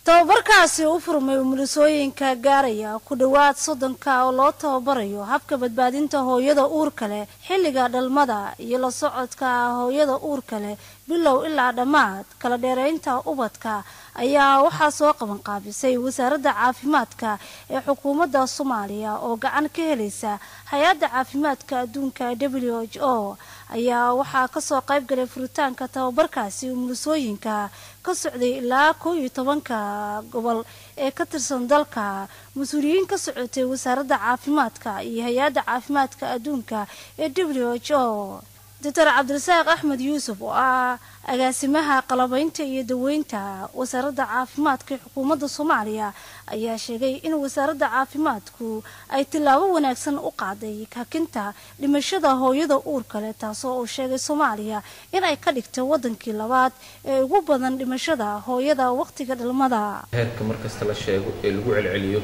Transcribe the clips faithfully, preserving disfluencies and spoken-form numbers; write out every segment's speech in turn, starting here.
tababarkaasi u furmay umulisooyinka gaaraya ku dhawaad soddonka oo loo tababarayo habka badbaadinta hooyada uurka leh xilliga dhalmada iyo la socodka hooyada uurka leh bilow ilaa dhammaad kala dheeraynta ubadka ayaa waxaa soo qaban qaabisay wasaaradda caafimaadka ee xukuumadda Soomaaliya oo gacan ka helaysa hay'adda caafimaadka adduunka W H O ayaa waxaa ka soo qayb galay furitaanka tababarkaasi umulisooyinka ka socday ilaa kow iyo tobanka gobol ee ka tirsan dalka mas'uuliyiin ka socotay wasaaradda caafimaadka iyo hay'adda caafimaadka adduunka ee W H O Doctor Cabdirasaaq Axmed Yuusuf oo ah agaasimaha qalabaynta iyo daweynta wasaaradda caafimaadka xukuumadda Soomaaliya ayaa sheegay in wasaaradda caafimaadku ay tilaabo wanaagsan u qaaday kakinta dhimashada hooyada uurka leh taasoo uu sheegay Soomaaliya in ay ka dhigtay wadankii labaad ee ugu badan dhimashada hooyada waqtiga dhalmada heerka markasta la sheego ee lagu celceliyo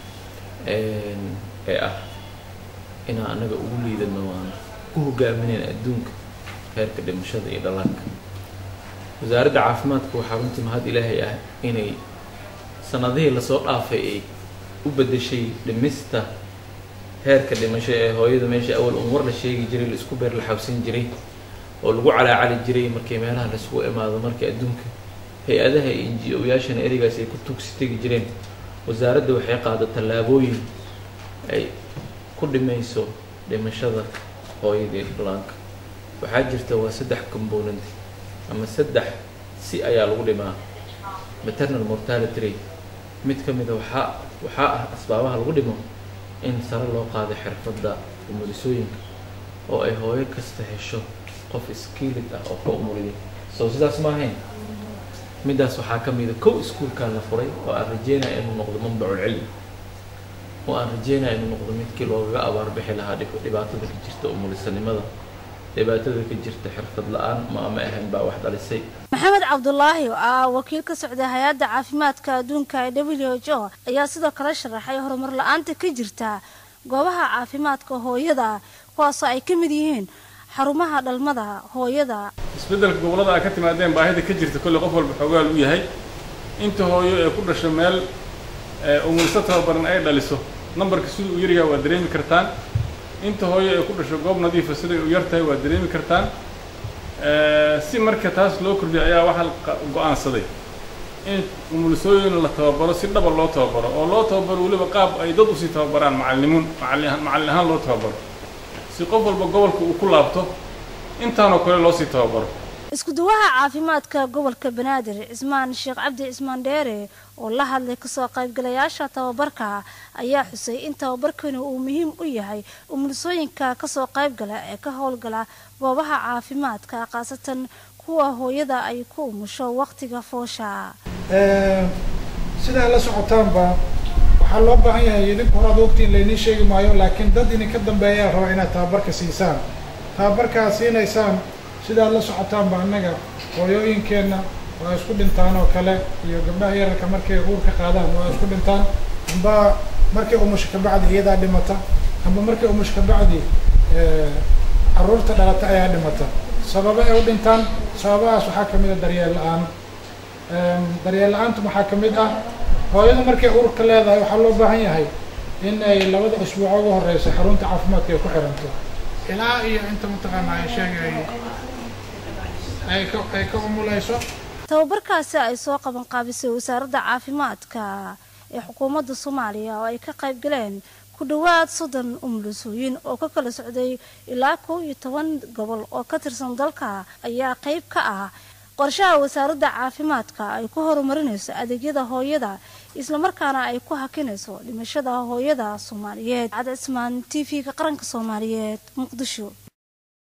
ee ee ah in anaga ugu liidano waan hogaamineen adduunka heerka dhimashada iyo dhallaanka wasaaradda caafimaadku waxa runtii mahad Ilaahay ah inay sanadihii la soo dhaafay ay u bedeshay dhimista heerka dhimashada ee hooyada meesha awal umar la sheegi jiray la isku beer la xabsin jiray oo lagu calaacali jiray markii meelaha la isku imaado markii adduunka hay'adaha N G O-yaashan erigaas ay ku tugsitay jireen wasaaradda waxay qaaday tallaabooyin ay ku dhimayso dhimashada hooyada dhallaanka waxaa jirta waa saddex component ama saddex si ayaa lagu dhimaa maternal mortality rate mid kamid ah waxa waxa ah asbaabaha lagu dhimo in sare loo qaado xirfadda umulisooyinka oo ay hooyo kasta hesho qof skilled ah oo ku umuliyo soo sidaas ma ahayn midaas waxaa kamid ah kow iskuulka la furay oo aan rajeynaa inuu noqdo manbacul cilmi oo aan rajeynaa inuu noqdo midkii looga abaar bixi lahaa dhibaatada ka jirta umulisanimada dhibaatada ka jirta xirfad la'aan ma ama ahayn baa wax dhalisay Maxamed Cabdullaahi oo ah wakiil ka socda hay'adda caafimaadka adduunka ee W H O ayaa sidoo kale sharaxay horumar la'aanta ka jirta goobaha caafimaadka hooyada kuwaas oo ay ka mid yihiin xarumaha dhalmada hooyada isbeddelka gobolada ay ka timaadeen baahida ka jirta kulli qof walba xogaal u yahay inta hooyo ee ku dhashay meel umulisa tababaran ay dhaliso numberka sidoo u yaryahay waa dareemi kartaan inta hooyo ay ku dhasho goob nadiif ah sidoo u yartahay waa dareemi kartaan ee si marka taas loo kordhiyo ayaa waxa go'aansaday in umulisooyin la tababaro si dhab loo tababaro oo loo tababaro waliba qaab ay dad u si tababaraan macallimiin macallin macallin ahaan loo tababaro si qof walba gobolka uu ku laabto intaanoo kale loo si tababaro isku duwaha caafimaadka gobolka Banaadir Ismaan Sheekh Cabdi Ismaan Dheere oo la hadlay ka soo qaybgalayaasha tababarka ayaa xusay in tababarkani uu muhiim u yahay umulisooyinka ka soo qaybgala ee ka howlgala goobaha caafimaadka qaasatan kuwa hooyada ay ku umusho waqtiga foosha ee sida la socotaanba waxa loo baahan yahay idinku hore waqti la inii sheegi maayo laakiin dad in ka dambeeya raba inaad tababarka siisaan tababarka siinaysaan sida la socotaan ba anaga hooyooyinkeena waa isku dhintaan oo kale iyo gabdhaha yararka markay uur ka qaadaan waa isku dhintaan amba markay umush ka bacdi iyada dhimata amba markay umush ka bacdi ee caruurta dhalata ayaa dhimata sabab ay u dhintaan sababahaas waxaa kamid ah daryeel la'aan ee daryeel la'aantu waxaa kamid ah hooyada markay uur ka leedahay waxaa loo baahan yahay in ay labada usbuuc ugu horeysa xarunta caafimaadka ay ku xiranto ilaa iyo inta mutaqaanaa ay sheegay ay ka ay ka umulayso tababarkaasi ay soo qaban qaabisay wasaaradda caafimaadka ee xukuumadda Soomaaliya oo ay ka qayb galeen ku dhawaad soddon umulisooyin oo ka kala socday ilaa kow iyo toban gobol oo ka tirsan dalka ayaa qayb ka ah qorshaha wasaaradda caafimaadka ay ku horumarinayso adeegyada hooyada isla markaana ay ku hakinayso dhimashada hooyada Soomaaliyeed. Cabdi Ismaan T V-ga qaranka Soomaaliyeed Muqdisho.